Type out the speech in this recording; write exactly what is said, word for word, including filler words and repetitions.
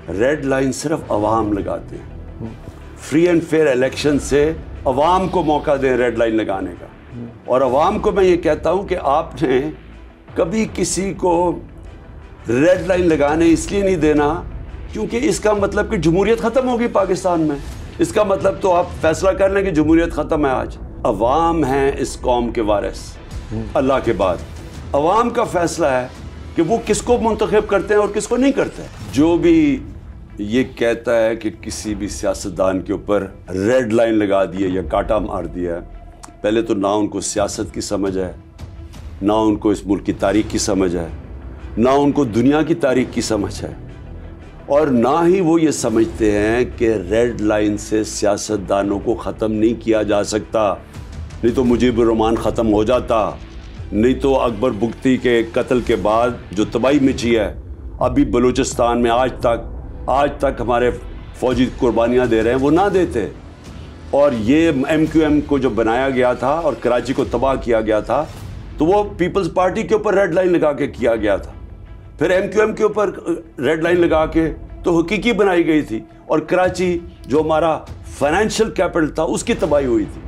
Red line सिर्फ अवाम लगाते हैं। फ्री एंड फेयर इलेक्शन से अवाम को मौका दें रेड लाइन लगाने का। और अवाम को मैं ये कहता हूँ कि आपने कभी किसी को रेड लाइन लगाने इसलिए नहीं देना क्योंकि इसका मतलब कि जमहूरियत ख़त्म होगी पाकिस्तान में। इसका मतलब तो आप फैसला कर लें कि जमहूरियत ख़त्म है। आज अवाम हैं इस कौम के वारिस अल्लाह के बाद। अवाम का फैसला है कि वो किसको मुंतखब करते हैं और किसको नहीं करते। जो भी ये कहता है कि किसी भी सियासतदान के ऊपर रेड लाइन लगा दी है या कांटा मार दिया है, पहले तो ना उनको सियासत की समझ है, ना उनको इस मुल्क की तारीख की समझ है, ना उनको दुनिया की तारीख की समझ है, और ना ही वो ये समझते हैं कि रेड लाइन से सियासतदानों को ख़त्म नहीं किया जा सकता। नहीं तो मुजीबुर रहमान ख़त्म हो जाता, नहीं तो अकबर बुगती के कत्ल के बाद जो तबाही मची है अभी बलूचिस्तान में आज तक आज तक हमारे फ़ौजी कुर्बानियाँ दे रहे हैं, वो ना देते। और ये एम क्यू एम को जो बनाया गया था और कराची को तबाह किया गया था तो वो पीपल्स पार्टी के ऊपर रेड लाइन लगा के किया गया था। फिर एम क्यू एम के ऊपर रेड लाइन लगा के तो हकीकी बनाई गई थी और कराची जो हमारा फाइनेंशियल कैपिटल था उसकी तबाही हुई थी।